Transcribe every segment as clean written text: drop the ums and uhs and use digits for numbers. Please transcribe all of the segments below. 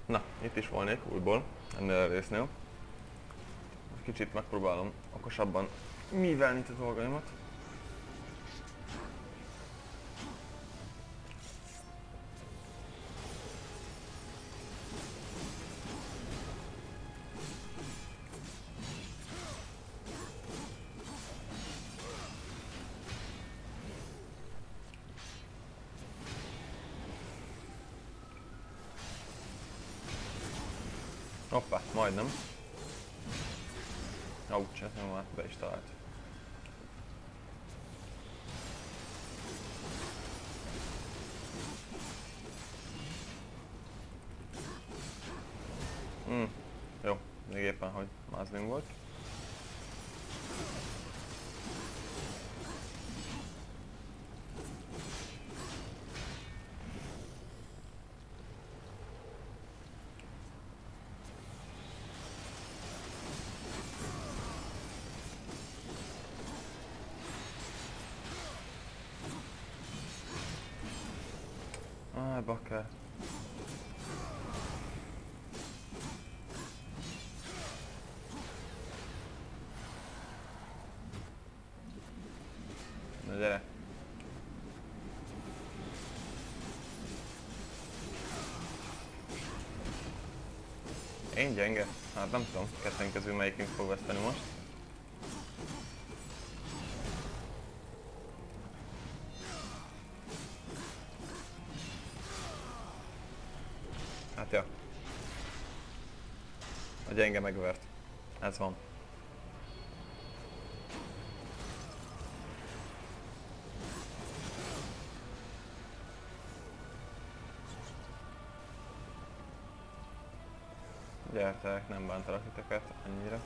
Na, itt is volnék újból, ennél a résznél. Kicsit megpróbálom okosabban művelni a dolgaimat. Hoppá, majdnem. Aucs, ez nem már be is talált. Jó, még éppen, hogy mázlim volt. Bakker. Na gyere. Én gyenge? Hát nem tudom, ketten közül melyikünk fog veszteni most. Hát ja. A gyenge megvert. Ez van. Gyertek, nem bántalak titeket annyira.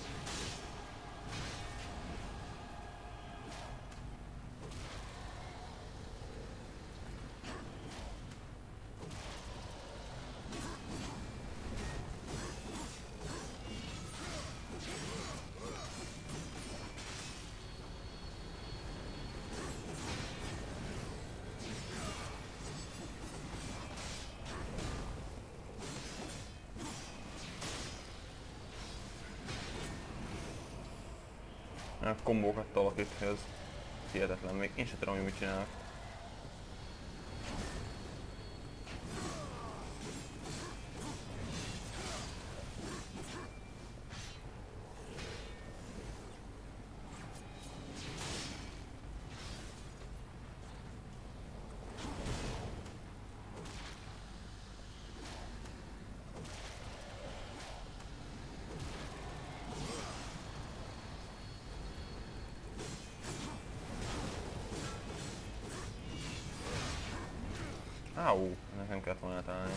Kombókat tolok itt, ez hihetetlen, még én sem tudom, hogy mit csinálnak. Áú, nekem kellett volna találni.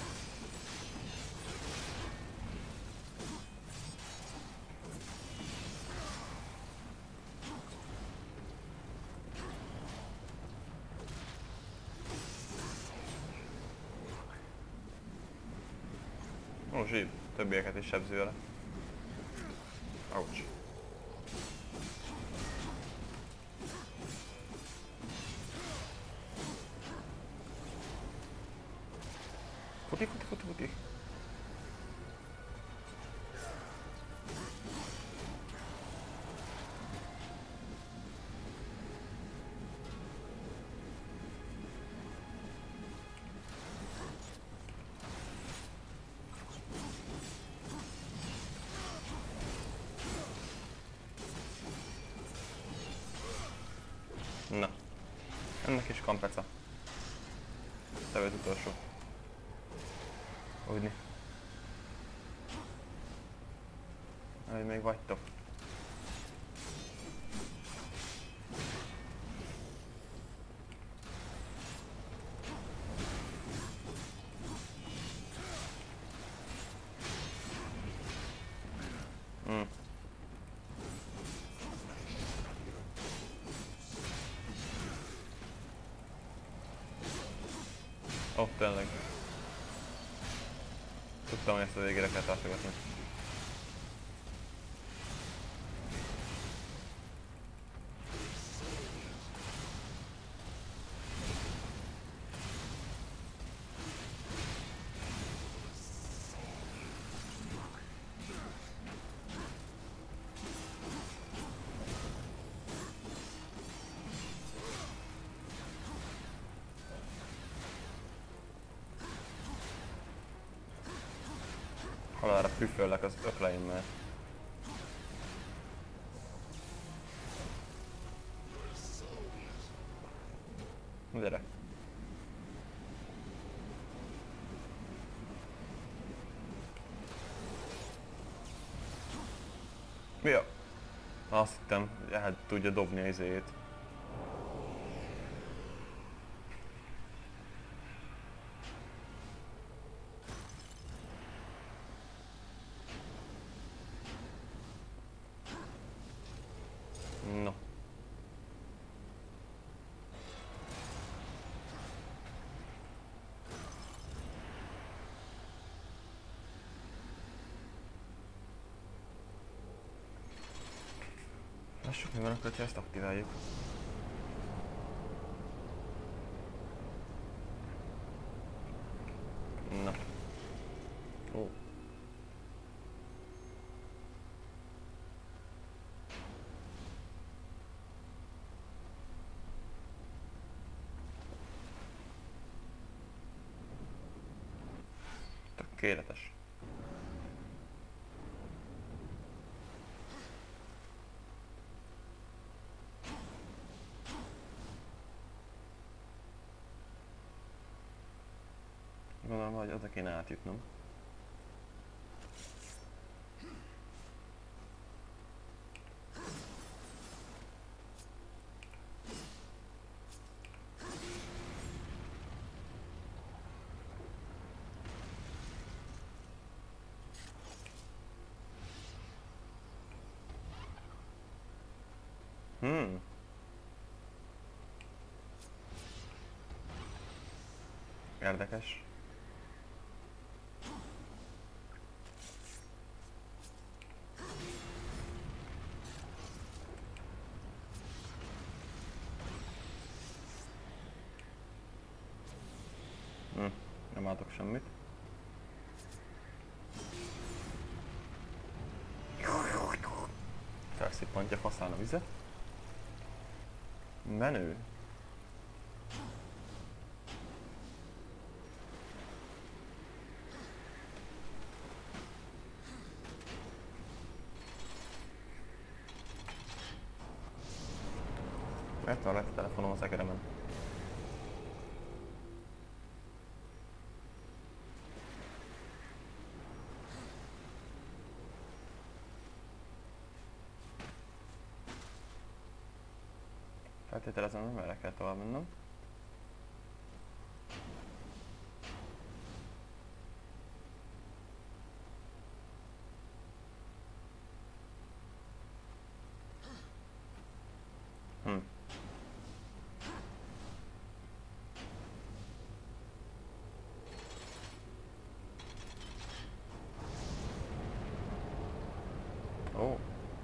Ó, zsír, többieket is sebzi vele. Ouch. Futi. Na, ennek is kampeca. Te vagy utolsó. Úgyni. Ahogy még vagytok. Ó, tényleg. Tudtam, hogy ezt a végére kell tartogatni. Halára püfföllek az ökleimmel. Gyere. Mi a... Azt hittem, hát tudja dobni az izéjét. No. Lássuk, mi van akkor, ha ezt aktiváljuk. Na. Ó. Tökéletes. Gondolom, hogy oda kéne átjutnom. Érdekes. Nem látok semmit. Felszippantja faszán a vizet. Menő. Mert van lett a telefonom az egeremen. Feltételezem, hogy merre kell tovább mennem. Ó.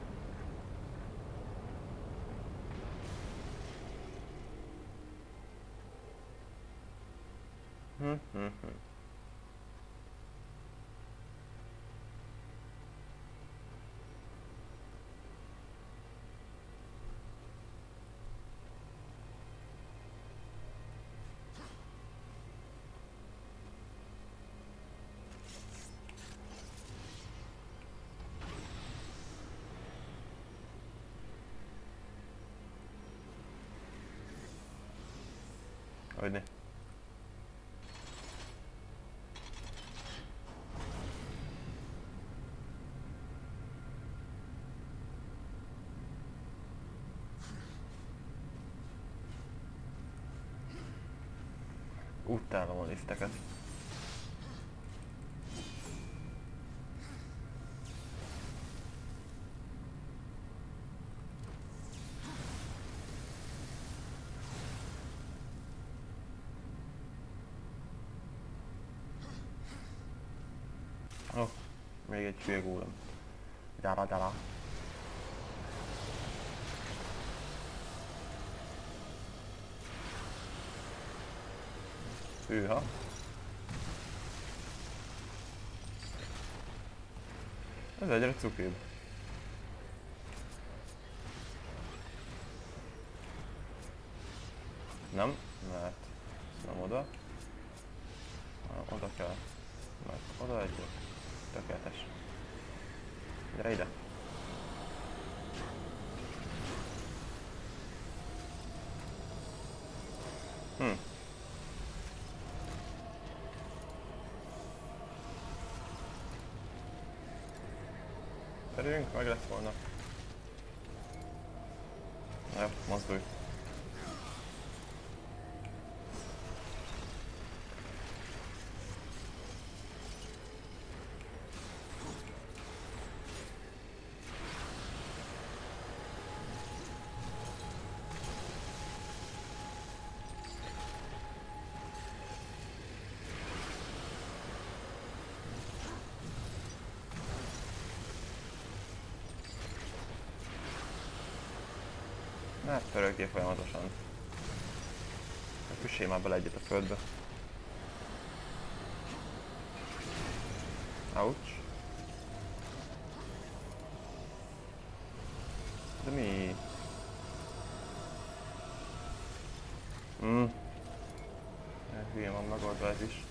Hogyne. Utálom a lifteket. Oh, még egy hülye gólem. Gyára, gyára. Hűha. Ez egyre cukibb. Nem, mert nem oda. Hanem oda kell. Mert oda egyet. Tökéletes. Gyere ide. Terüljünk, meg lett volna. Na jó, mozdulj. Hát pörögjél folyamatosan. Küssél már bele egyet a földbe. Ouch. De mi? Hülyén van megoldva ez is.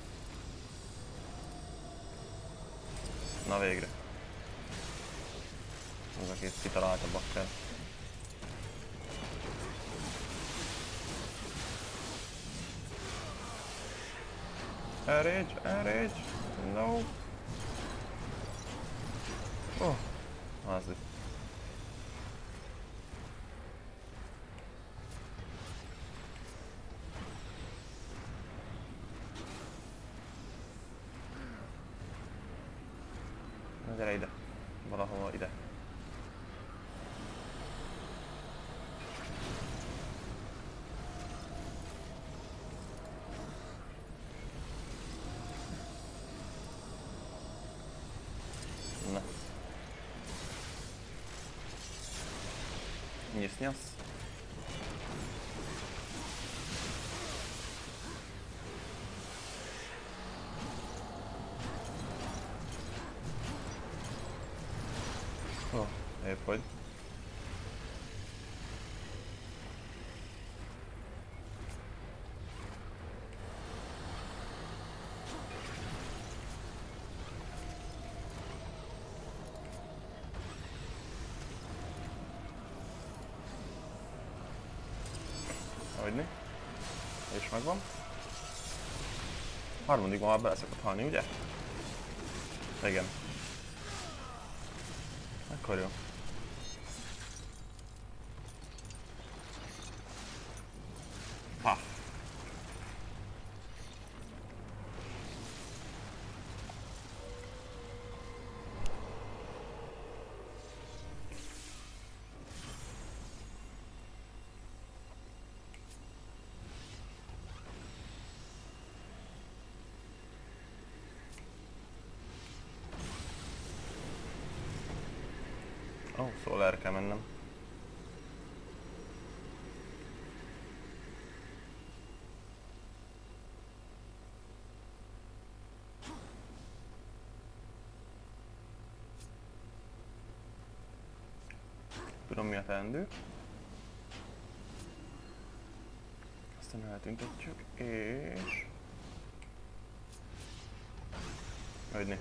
Na végre. Az a két kitalálta bakker. Enrage, enrage, no. Oh, az itt. Na gyere ide, valahol ide. Na. Nyisz-nyasz. Oh, épp hogy. Hogyne? És megvan. Harmadikban már bele szokott halni, ugye? Igen. Akkor jó. Ha. Ó, szóval erre kell mennem. Tudom mi a teendő. Aztán eltüntetjük, és... Hogyne.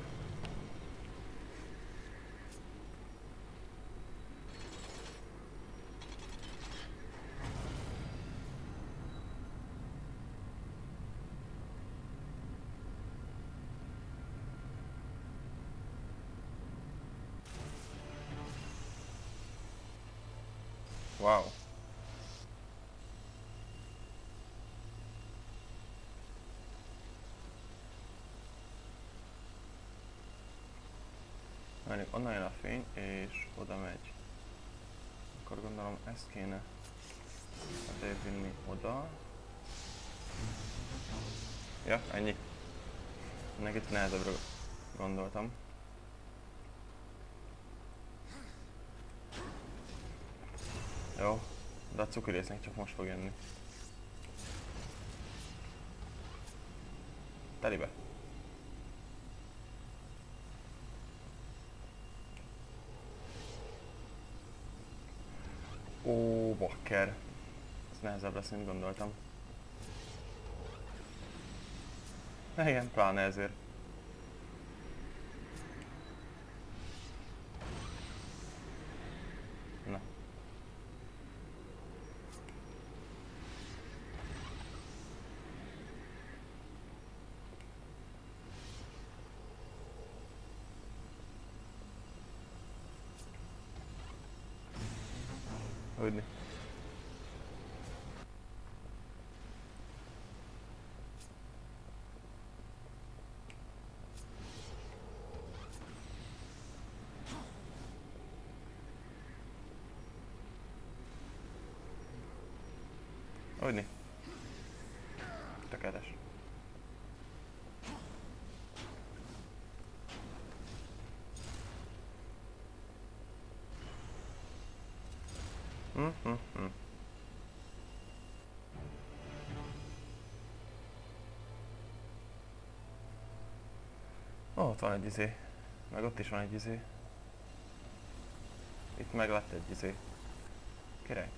Wow. Mondjuk onnan jön a fény, és oda megy. Akkor gondolom ezt kéne vinni oda. Ja, ennyi. Neki nehezebbre gondoltam. Jó, de a cukirésznek csak most fog jönni. Telibe. Ó, bakker. Ez nehezebb lesz, mint gondoltam. Igen, pláne ezért. Hogyne. Hogyne. Tökéletes. Ó, ott van egy izé. Meg ott is van egy izé. Itt meg lett egy izé. Király.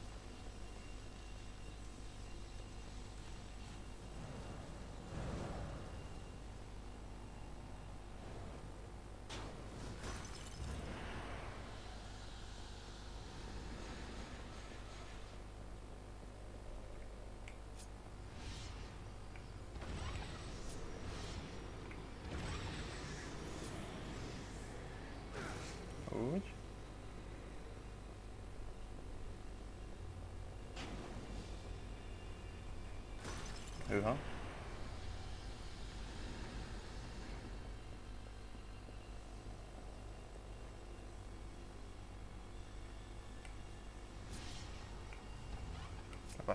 Úgy. Hűha. Hoppá.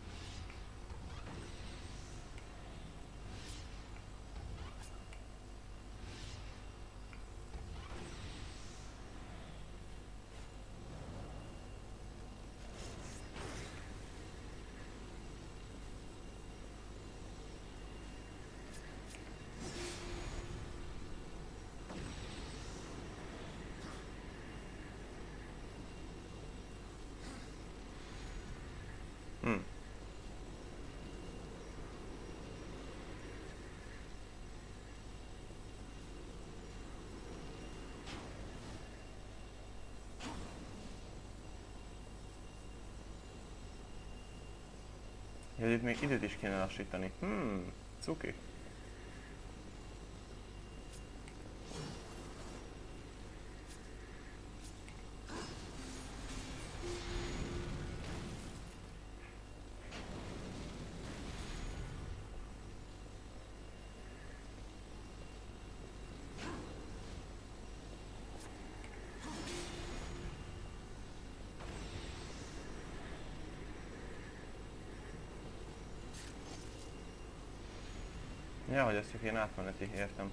Ja, itt még időt is kéne lassítani. Cuki. Ja, hogy ezt csak ilyen átmeneti, értem.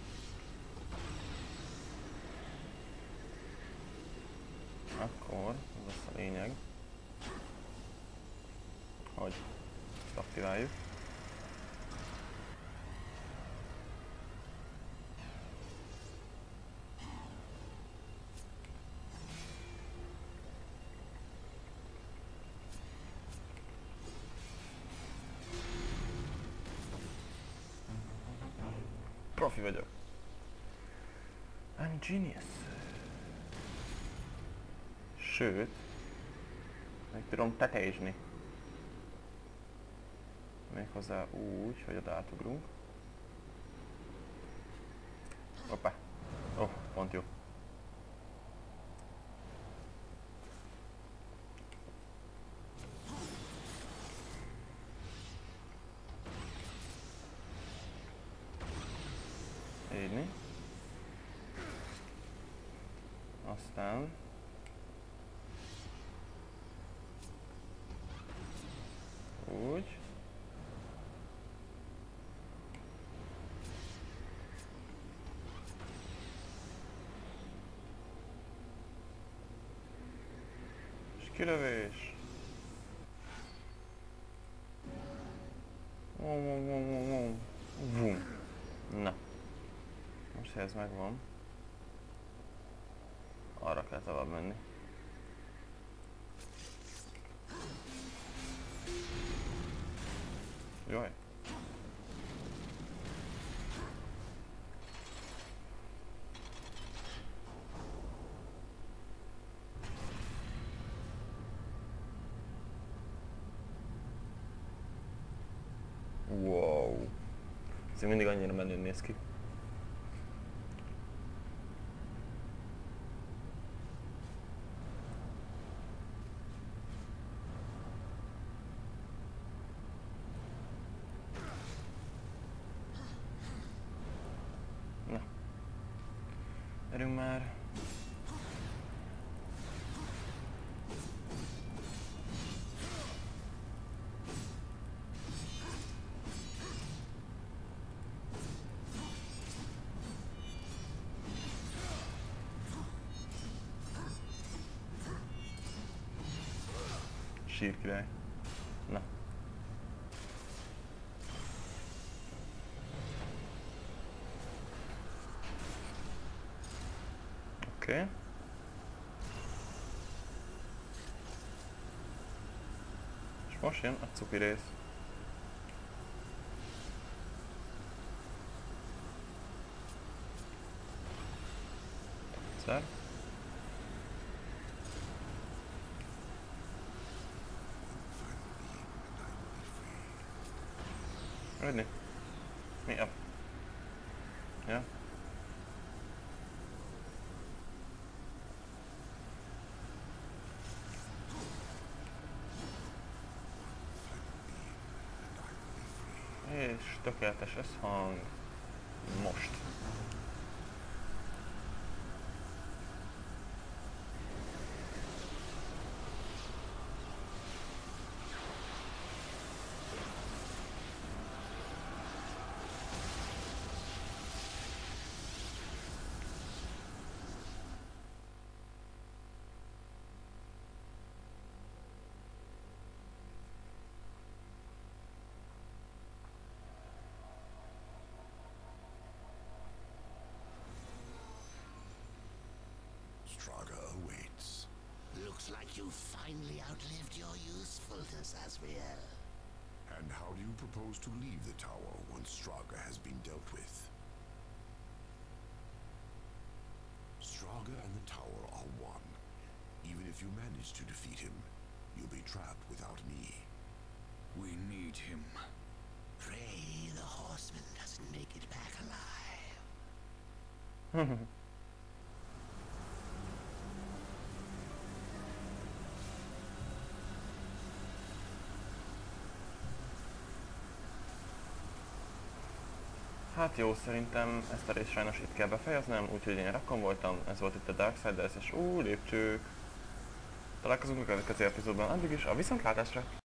Akkor, az lesz a lényeg, hogy ezt aktiváljuk. Profi vagyok. I'm genius. Sőt, meg tudom tetézni. Méghozzá úgy, hogy oda átugrunk. Hoppá. Ó, pont jó. Így. Aztán úgy. És kilövés. Vum. Na. Most ez megvan. Arra kell tovább menni. Jaj. Wow. Ez mindig annyira menőn néz ki. Gyerünk már. Sírkirály. Na. Oké. És most jön a cuki rész. Egyszer. Rövidni? Mi a... Ja. És tökéletes összhang. Most. Straga awaits. Looks like you finally outlived your usefulness, Asriel. And how do you propose to leave the tower once Straga has been dealt with? Straga and the tower are one. Even if you manage to defeat him, you'll be trapped without me. We need him. Pray the horseman doesn't make it back alive. Hát jó, szerintem ezt a részt sajnos itt kell befejeznem, úgyhogy én Rakon voltam, ez volt itt a Darksiders, és lépcsők! Találkozunk a következő epizódban, addig is a viszontlátásra!